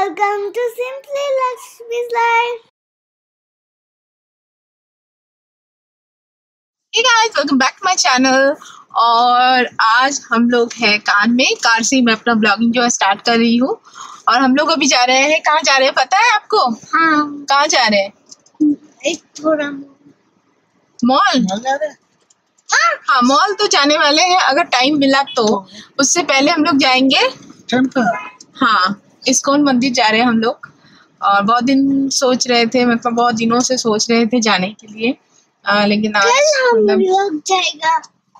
Welcome to Simply Lakshmi's Life. Hey guys, welcome back to my channel। और आज हम लोग हैं कान में। कार से मैं अपना ब्लॉगिंग जो है स्टार्ट कर रही हूँ। और हम लोग अभी जा रहे हैं, कहाँ जा रहे हैं पता है आपको? हाँ, कहाँ जा रहे हैं? एक थोड़ा मॉल। हाँ, मॉल तो जाने वाले हैं, अगर टाइम मिला तो। उससे पहले हम लोग जाएंगे हाँ, इस्कॉन मंदिर जा रहे हैं हम लोग। और बहुत दिन सोच रहे थे, मतलब बहुत दिनों से सोच रहे थे जाने के लिए, लेकिन आज हम लोग जाएगा।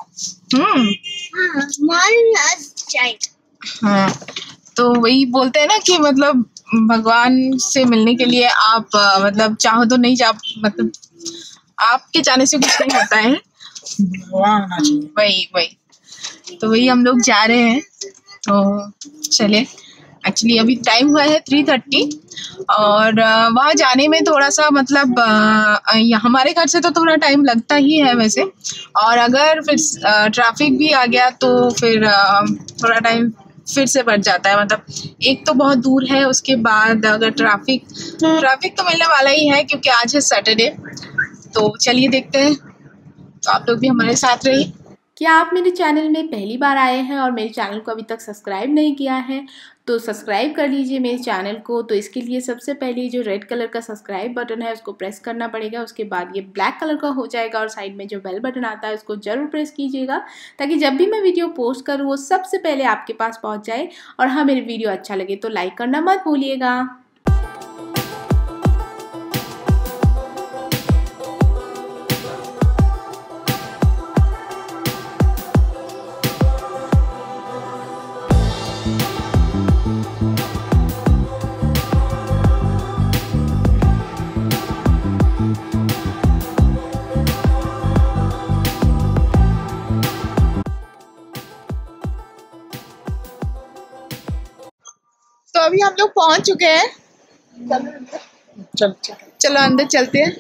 हाँ, मॉल जाएगा। हाँ, तो वही बोलते हैं ना कि मतलब भगवान से मिलने के लिए आप मतलब चाहो तो नहीं जा, मतलब आपके जाने से कुछ नहीं होता है। वही तो वही हम लोग जा रहे हैं। तो चले, एक्चुअली अभी टाइम हुआ है 3:30 और वहाँ जाने में थोड़ा सा मतलब हमारे घर से तो थोड़ा टाइम लगता ही है वैसे। और अगर फिर ट्रैफिक भी आ गया तो फिर थोड़ा टाइम फिर से बढ़ जाता है। मतलब एक तो बहुत दूर है, उसके बाद अगर ट्रैफिक तो मिलने वाला ही है क्योंकि आज है सैटरडे। तो चलिए देखते हैं, तो आप लोग भी हमारे साथ रहिए। क्या आप मेरे चैनल में पहली बार आए हैं और मेरे चैनल को अभी तक सब्सक्राइब नहीं किया है तो सब्सक्राइब कर लीजिए मेरे चैनल को। तो इसके लिए सबसे पहले जो रेड कलर का सब्सक्राइब बटन है उसको प्रेस करना पड़ेगा। उसके बाद ये ब्लैक कलर का हो जाएगा और साइड में जो बेल बटन आता है उसको ज़रूर प्रेस कीजिएगा ताकि जब भी मैं वीडियो पोस्ट करूँ वो सबसे पहले आपके पास पहुँच जाए। और हाँ, मेरी वीडियो अच्छा लगे तो लाइक करना मत भूलिएगा। तो अभी हम लोग पहुंच चुके हैं। चलो अंदर चलते हैं।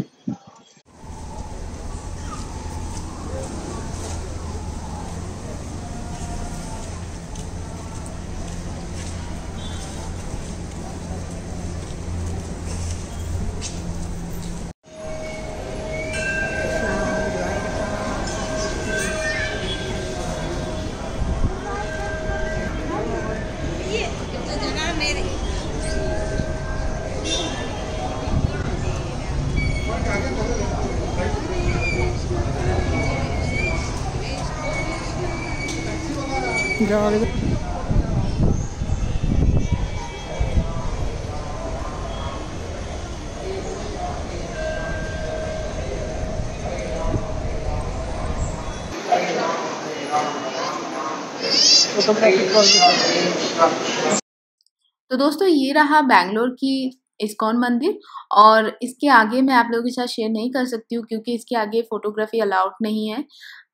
तो दोस्तों ये रहा बैंगलोर की इस्कॉन मंदिर। और इसके आगे मैं आप लोगों के साथ शेयर नहीं कर सकती हूँ क्योंकि इसके आगे फ़ोटोग्राफी अलाउड नहीं है।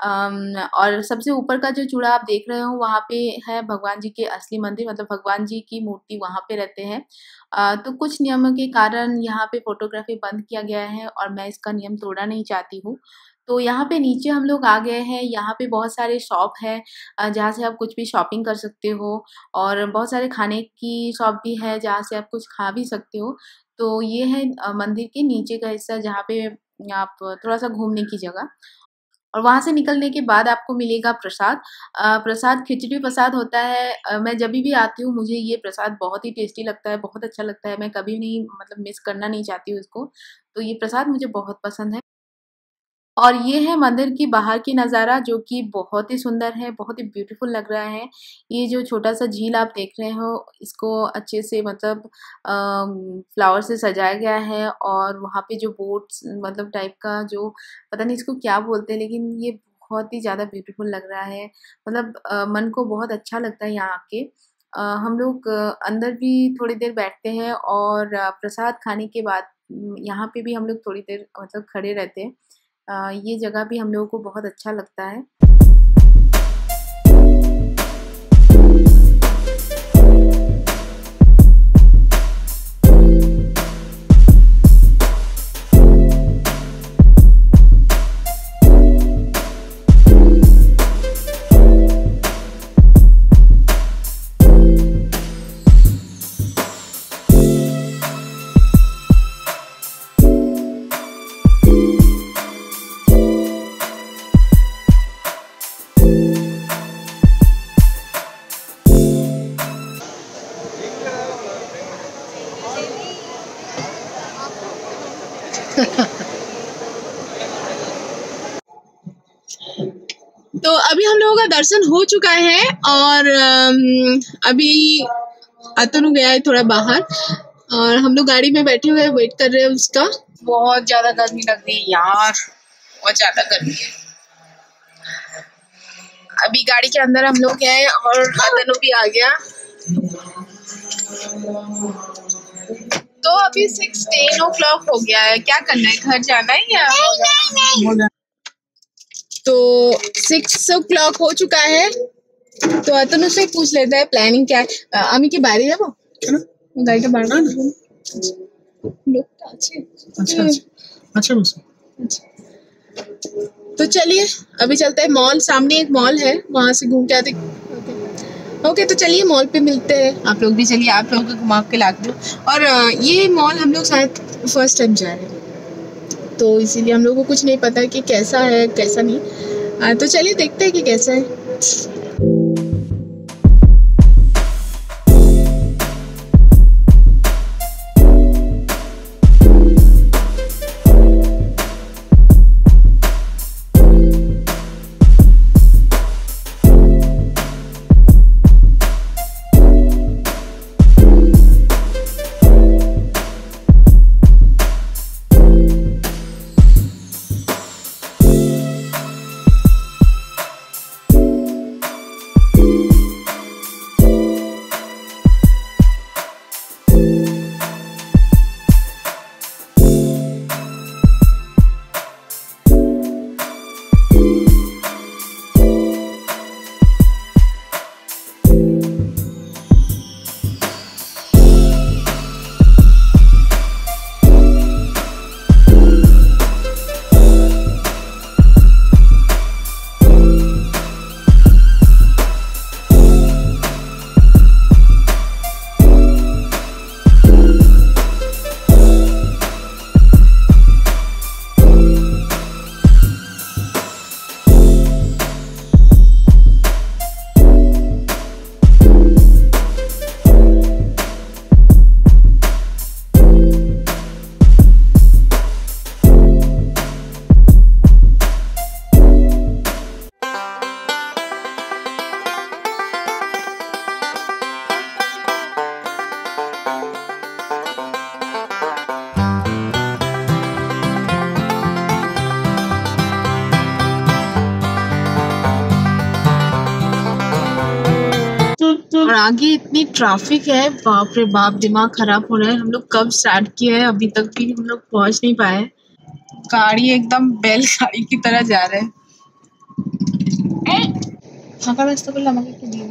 और सबसे ऊपर का जो चूड़ा आप देख रहे हो वहाँ पे है भगवान जी के असली मंदिर, मतलब भगवान जी की मूर्ति वहाँ पे रहते हैं। तो कुछ नियमों के कारण यहाँ पे फ़ोटोग्राफी बंद किया गया है और मैं इसका नियम तोड़ना नहीं चाहती हूँ। तो यहाँ पे नीचे हम लोग आ गए हैं। यहाँ पे बहुत सारे शॉप है जहाँ से आप कुछ भी शॉपिंग कर सकते हो और बहुत सारे खाने की शॉप भी है जहाँ से आप कुछ खा भी सकते हो। तो ये है मंदिर के नीचे का हिस्सा जहाँ पे आप थोड़ा सा घूमने की जगह। और वहाँ से निकलने के बाद आपको मिलेगा प्रसाद। प्रसाद खिचड़ी प्रसाद होता है। मैं जब भी आती हूँ मुझे ये प्रसाद बहुत ही टेस्टी लगता है, बहुत अच्छा लगता है। मैं कभी नहीं मतलब मिस करना नहीं चाहती हूँ इसको। तो ये प्रसाद मुझे बहुत पसंद है। और ये है मंदिर की बाहर की नज़ारा जो कि बहुत ही सुंदर है, बहुत ही ब्यूटीफुल लग रहा है। ये जो छोटा-सा झील आप देख रहे हो इसको अच्छे से मतलब फ्लावर से सजाया गया है। और वहाँ पे जो बोट्स मतलब टाइप का जो पता नहीं इसको क्या बोलते हैं, लेकिन ये बहुत ही ज़्यादा ब्यूटीफुल लग रहा है। मतलब मन को बहुत अच्छा लगता है यहाँ आके। हम लोग अंदर भी थोड़ी देर बैठते हैं और प्रसाद खाने के बाद यहाँ पे भी हम लोग थोड़ी देर मतलब खड़े रहते हैं। ये जगह भी हम लोगों को बहुत अच्छा लगता है। तो अभी हम लोगों का दर्शन हो चुका है और अभी अतनु गया है थोड़ा बाहर और हम लोग गाड़ी में बैठे हुए वेट कर रहे हैं उसका। बहुत ज्यादा गर्मी लग रही है यार, बहुत ज्यादा गर्मी है। अभी गाड़ी के अंदर हम लोग हैं और अतनु भी आ गया। तो अभी 10 o'clock हो गया है, क्या करना है, घर जाना है या नहीं? तो 6 o'clock हो चुका है, तो अतनु से पूछ लेता है प्लानिंग क्या है। আমি কি বাইরে যাব? গাড়িটা বার করো না। লোকটা আছে। अच्छा अच्छा बस। तो चलिए अभी चलते हैं मॉल, सामने एक मॉल है, वहां से घूम के आते। ओके तो चलिए मॉल पे मिलते हैं। आप लोग भी चलिए, आप लोगों को घुमा के ला दूँ। और ये मॉल हम लोग शायद फर्स्ट टाइम जा रहे हैं, तो इसीलिए हम लोग को कुछ नहीं पता है कि कैसा है कैसा नहीं। तो चलिए देखते हैं कि कैसा है। और आगे इतनी ट्रैफिक है, बाप रे बाप, दिमाग खराब हो रहा है। हम लोग कब स्टार्ट किए हैं, अभी तक भी हम लोग पहुंच नहीं पाए। गाड़ी एकदम बैलगाड़ी की तरह जा रहे हैं। फाँका रास्ता पर लगा के दिए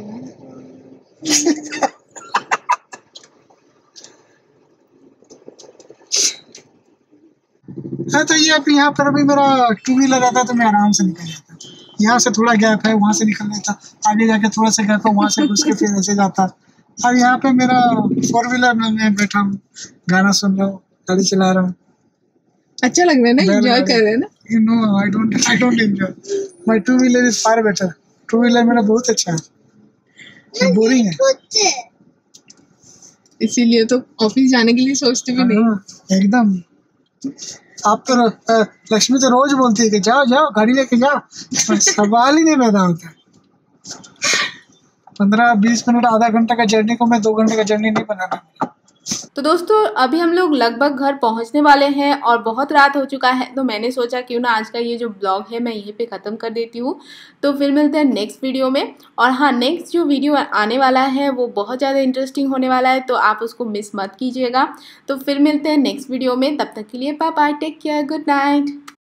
हाँ, तो ये अभी यहाँ पर अभी मेरा 2 व्हीलर रहता तो मैं आराम से निकल जाता। यहाँ से थोड़ा गैप है, वहाँ से निकल लेता, आगे जाके थोड़ा सा गैप है, वहाँ से घुस के फिर ऐसे जाता। और यहाँ पे मेरा 4 व्हीलर में मैं बैठा हूँ, गाना सुन रहा हूँ, गाड़ी चला रहा हूँ। अच्छा लग रहा है ना, एंजॉय कर रहे हैं ना। You know, I don't enjoy. My 2 wheeler is far better. 2 wheeler मेरा बहुत अच्छा है, बोरिंग है। इसीलिए तो ऑफिस जाने के लिए सोचते भी नहीं। एकदम। आप तो लक्ष्मी तो रोज बोलती है कि जाओ जाओ गाड़ी लेके जाओ, सवाल ही नहीं पैदा होता। 15-20 मिनट आधा घंटा का जर्नी को मैं 2 घंटे का जर्नी नहीं बनाना। तो दोस्तों अभी हम लोग लगभग घर पहुंचने वाले हैं और बहुत रात हो चुका है, तो मैंने सोचा क्यों ना आज का ये जो ब्लॉग है मैं यहीं पे ख़त्म कर देती हूँ। तो फिर मिलते हैं नेक्स्ट वीडियो में। और हाँ, नेक्स्ट जो वीडियो आने वाला है वो बहुत ज़्यादा इंटरेस्टिंग होने वाला है, तो आप उसको मिस मत कीजिएगा। तो फिर मिलते हैं नेक्स्ट वीडियो में, तब तक के लिए bye bye, take care, good night.